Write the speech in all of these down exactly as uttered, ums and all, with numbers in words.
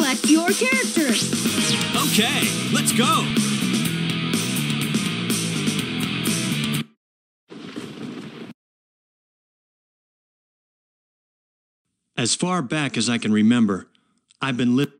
Select your character. Okay, let's go. As far back as I can remember, I've been living.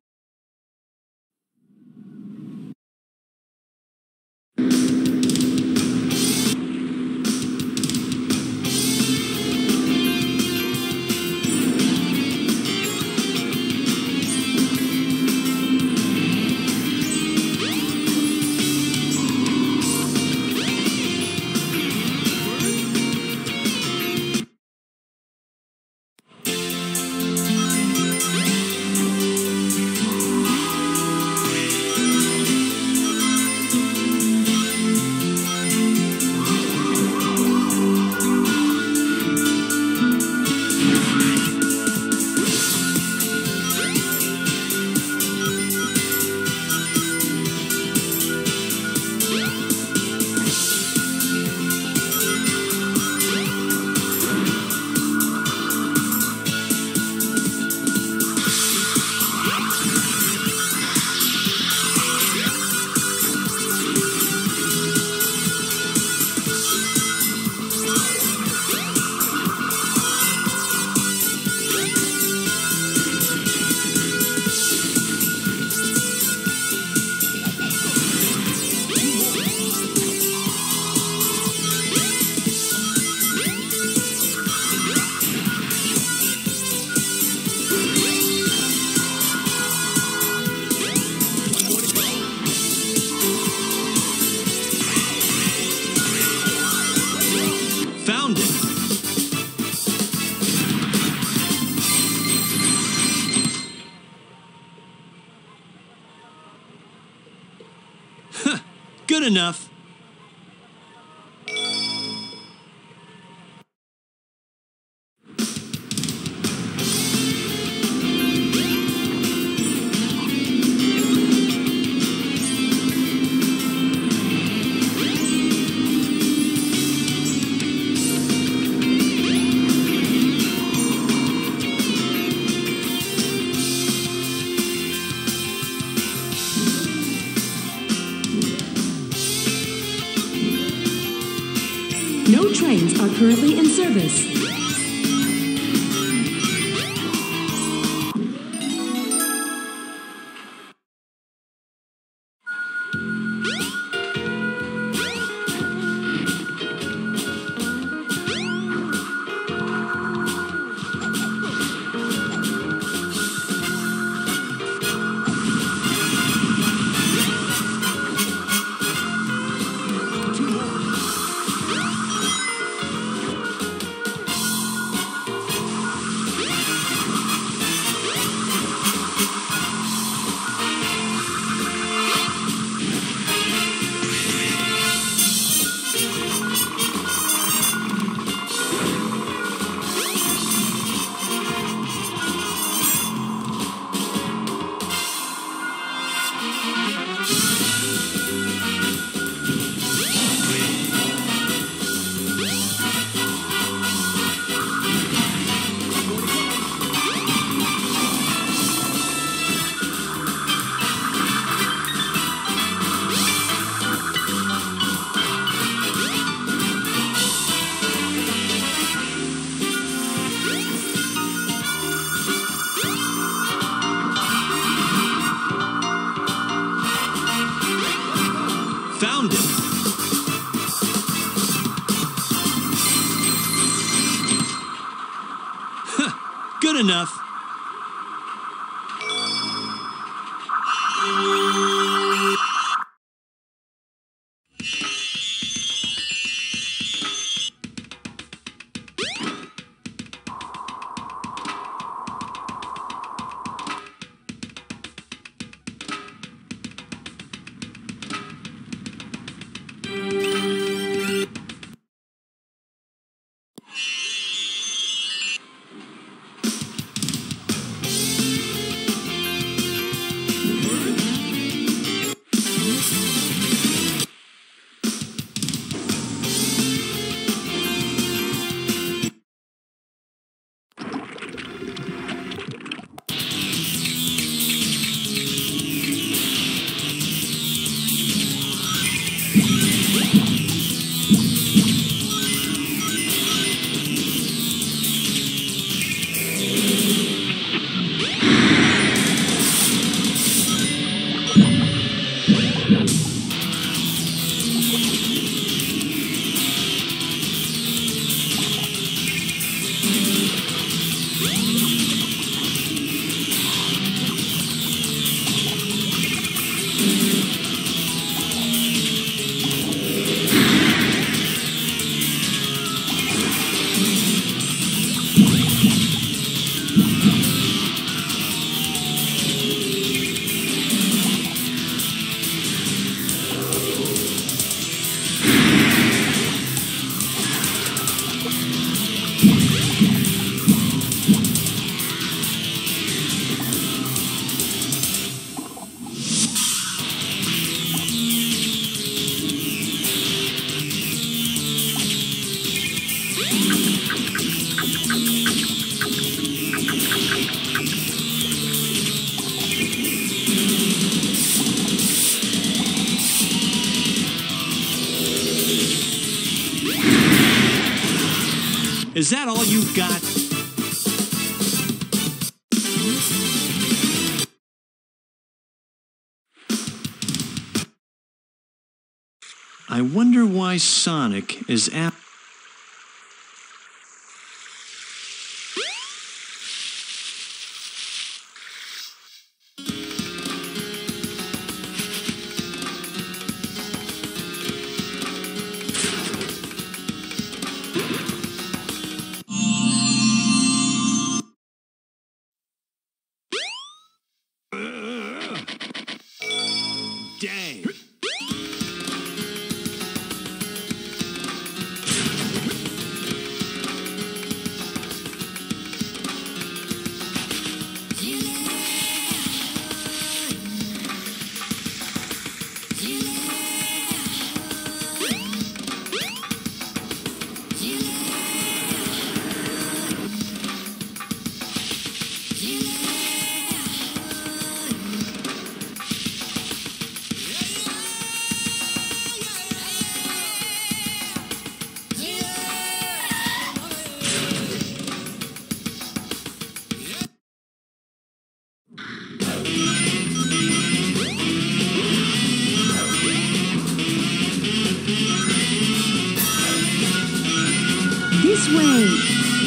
Found it. Huh, good enough. No trains are currently in service. Found it. Huh, good enough. Is that all you've got? I wonder why Sonic is at... Dang. This way.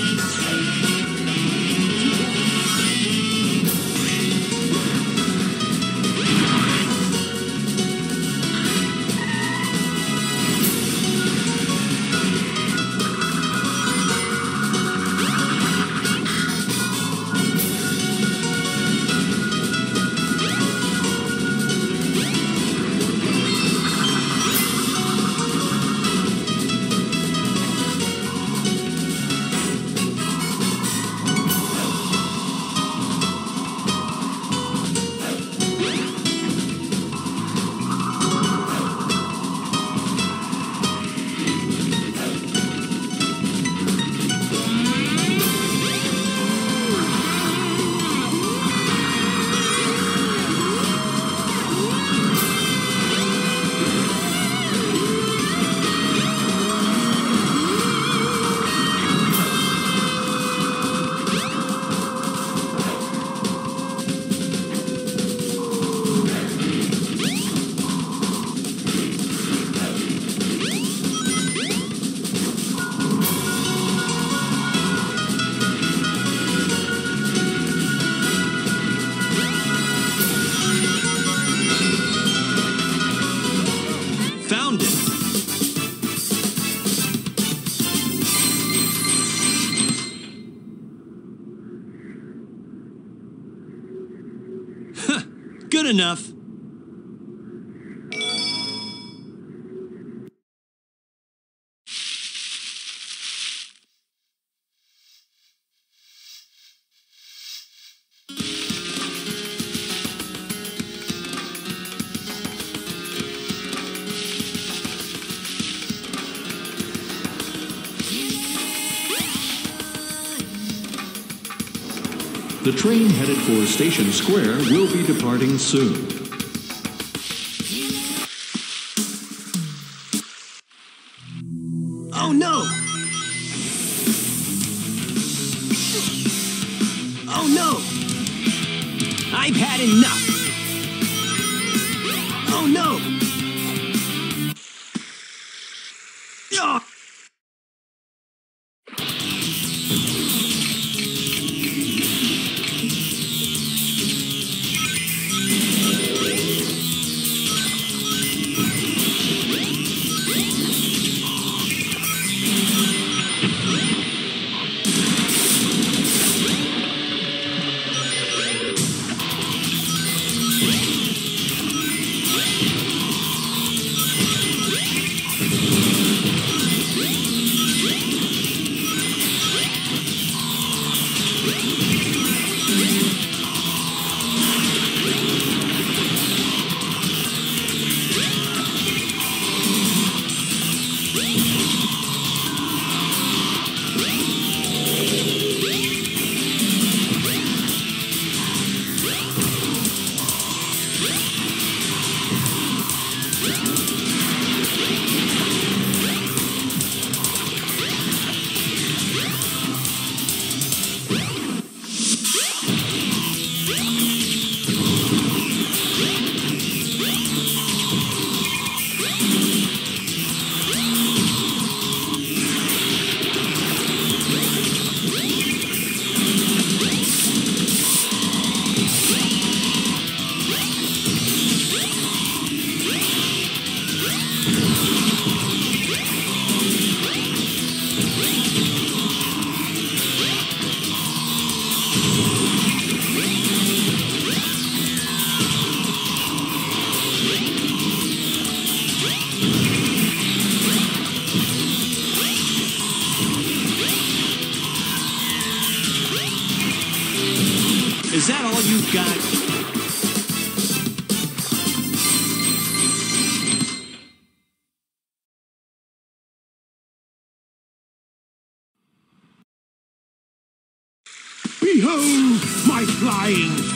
Found it. Huh, good enough. The train headed for Station Square will be departing soon. Oh no! Oh no! I've had enough! Oh no! Ah! Is that all you've got? Behold my flying...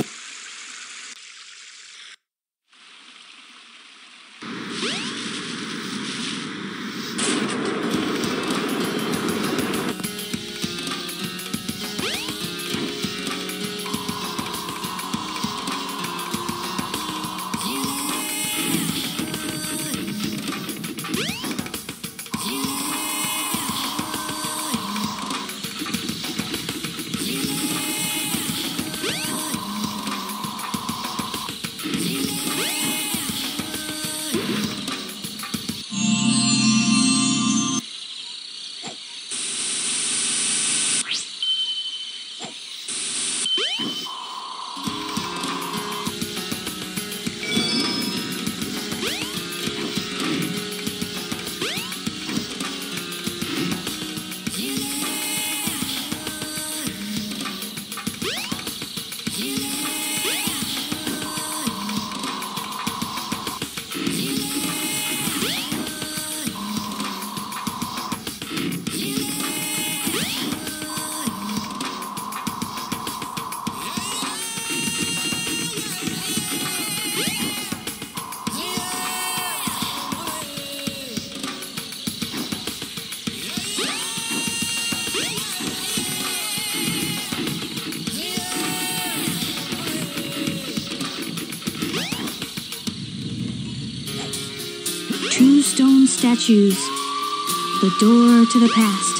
Two stone statues. The door to the past.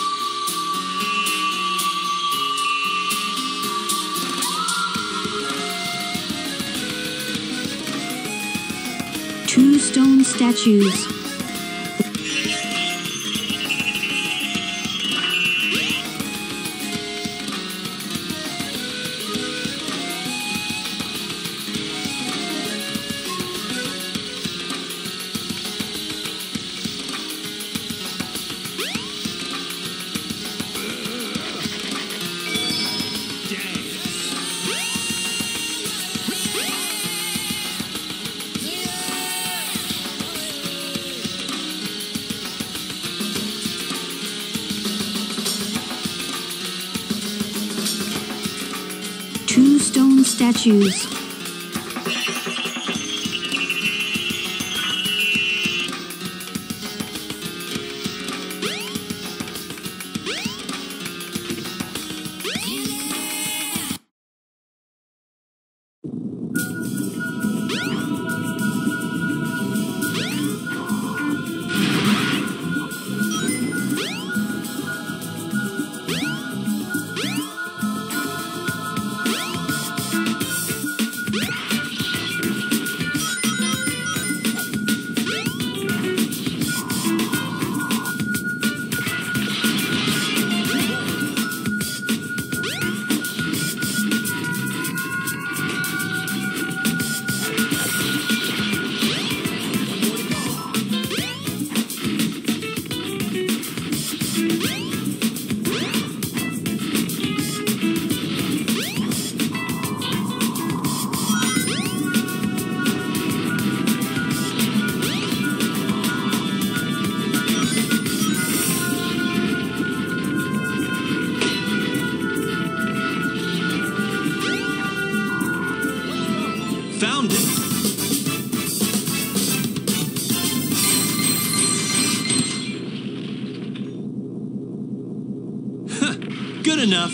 Two stone statues. Two stone statues. Found it. Huh, good enough.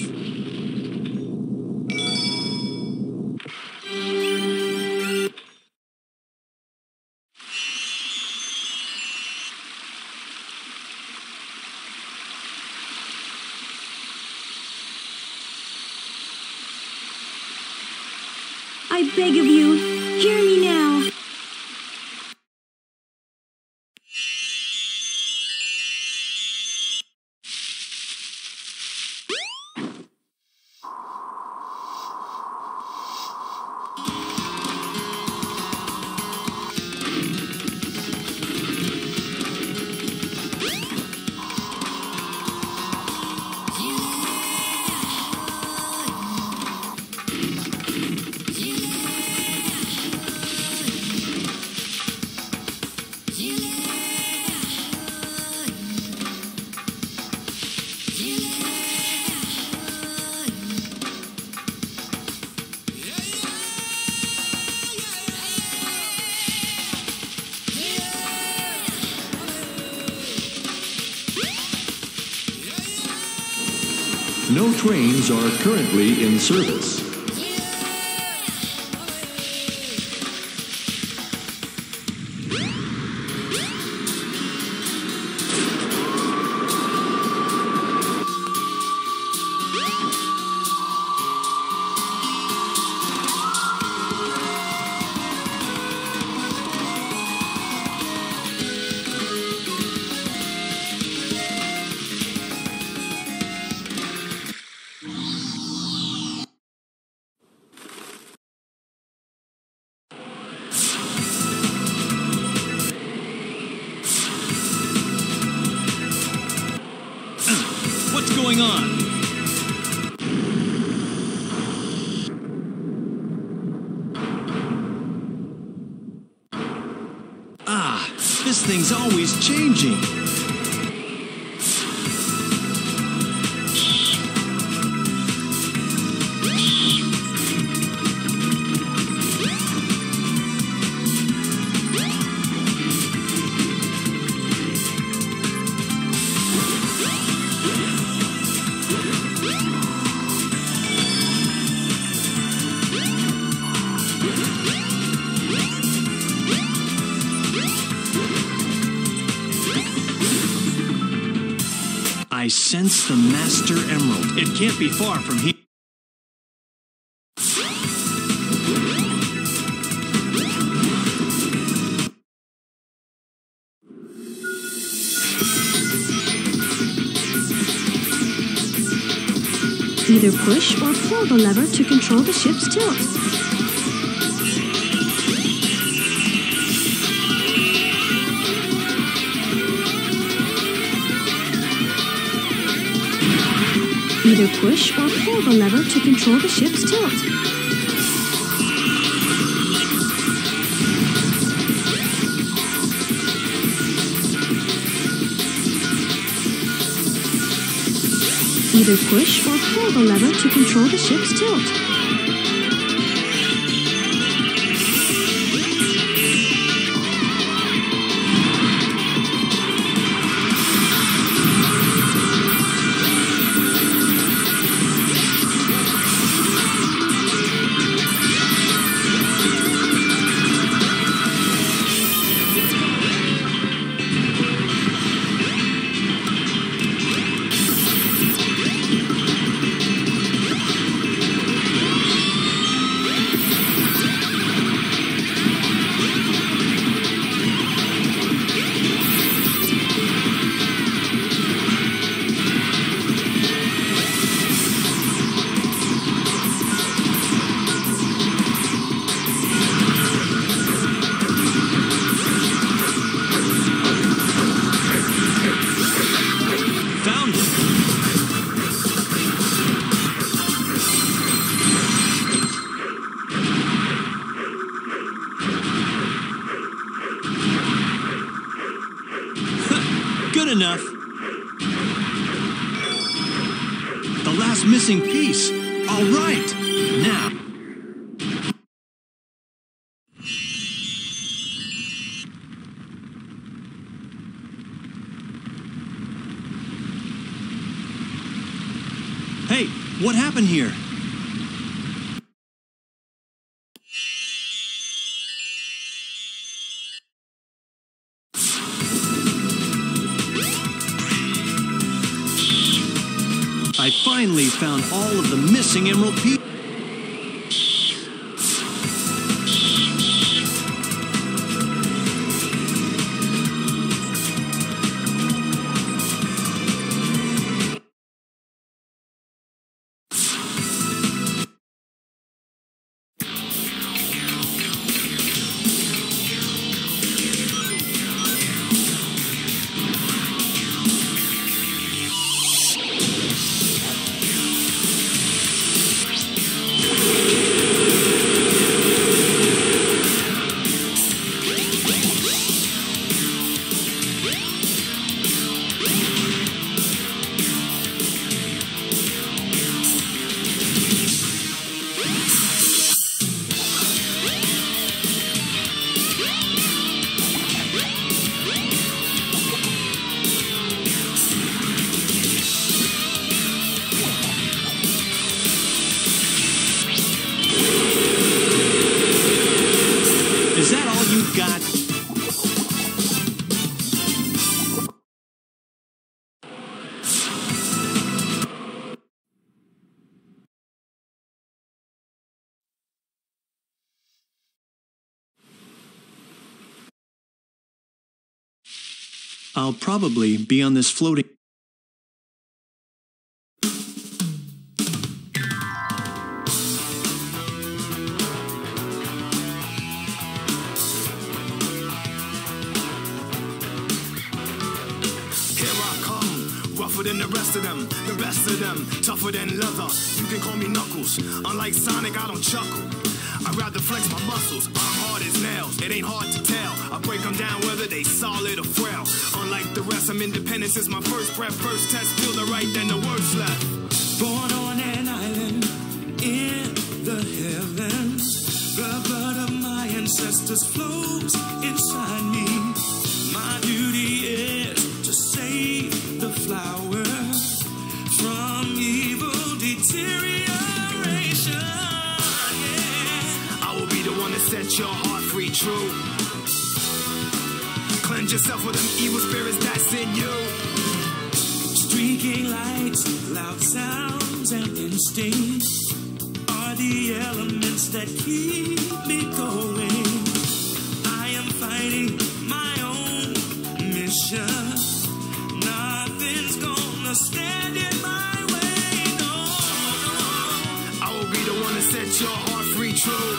I beg of you, hear me now. No trains are currently in service. What's going on? Ah, this thing's always changing. I sense the Master Emerald. It can't be far from here. Either push or pull the lever to control the ship's tilt. Either push or pull the lever to control the ship's tilt. Either push or pull the lever to control the ship's tilt. Good enough. The last missing piece. All right. Now. Hey, what happened here? I finally found all of the missing emerald pieces. you got. I'll probably be on this floating... Rougher than the rest of them, the best of them, tougher than leather. You can call me Knuckles. Unlike Sonic, I don't chuckle. I'd rather flex my muscles. I'm hard as nails. It ain't hard to tell. I break them down whether they solid or frail. Unlike the rest, I'm independent since my first breath. First test, feel the right, then the worst left. Born on an island in the heavens. The blood of my ancestors flows inside me. My duty is to save the flower from evil deterioration. Yeah. I will be the one to set your heart free, true. Cleanse yourself with them evil spirits that's in you. Streaking lights, loud sounds, and instincts are the elements that keep me going. I am fighting my own mission. Nothing's gonna stand in my way, no, no. I will be the one to set your heart free, true.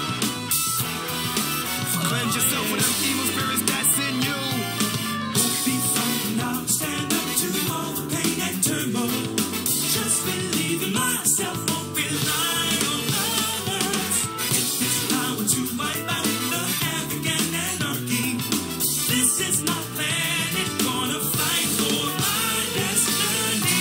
Cleanse yourself with them evil spirits that's in you. Won't be frightened, I'll stand up to all the pain and turmoil. Just believe in myself, won't rely on others. It's this power to wipe out the havoc and anarchy. This is my planet, gonna fight for my destiny.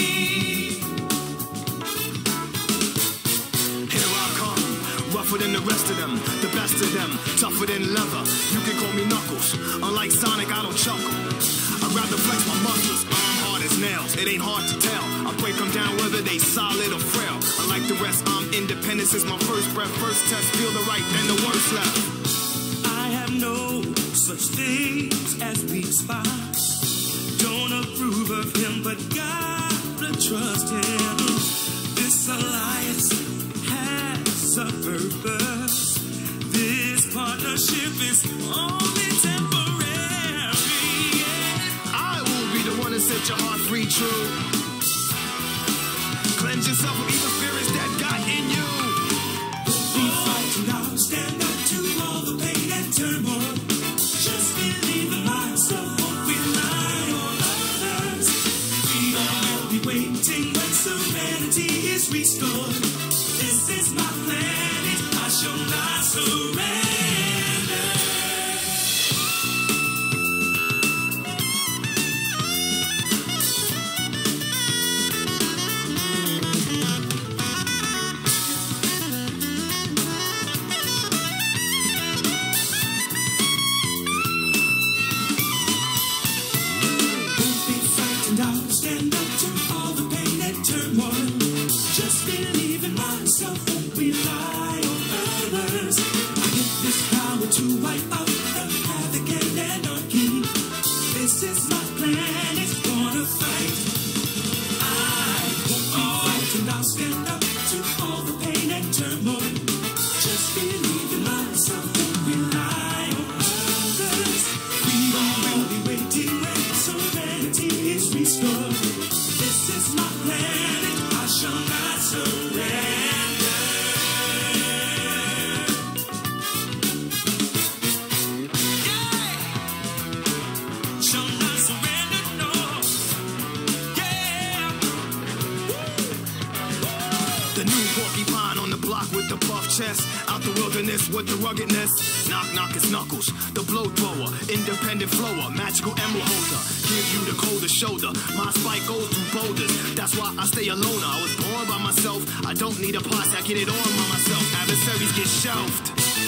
Here I come, rougher than the rest of them, the best of them, tougher than leather. You can call me Knuckles. Unlike Sonic, I don't chuckle. I'd rather flex my muscles. I'm hard as nails. It ain't hard to tell. I break them down whether they solid or frail. Unlike the rest, I'm independent since my first breath. First test, feel the right, then the worst left. I have no such things as weak spots. Don't approve of him, but gotta trust him. This alliance has a purpose. This partnership is only temporary. Yeah. I will be the one to set your heart free, true. Cleanse yourself from evil spirits that got in you. Be fighting, I'll stand up to all the pain and turmoil. Just believe in myself, won't rely on others. We all will be waiting when serenity is restored. This is my planet, I shall not surrender. I'll stand up to all the pain and turmoil. Just believe in myself, won't rely on others. I get this power to wipe out the havoc and anarchy. This is my plan, it's gonna fight. I won't be frightened, I'll stand up to all the pain and turmoil. Just believe in myself, won't rely on others. We all will be waiting when serenity is restored. This is my planet, I shall not surrender. Yeah! Shall not surrender, no. Yeah! The new porcupine on the block with the buff chest. Out the wilderness with the ruggedness. Knock, knock, it's Knuckles. The blow thrower, independent flower, magical emerald holder. Give you the coldest shoulder. My spike goes through boulders. That's why I stay alone. I was born by myself. I don't need a posse. I get it on by myself. Adversaries get shelved.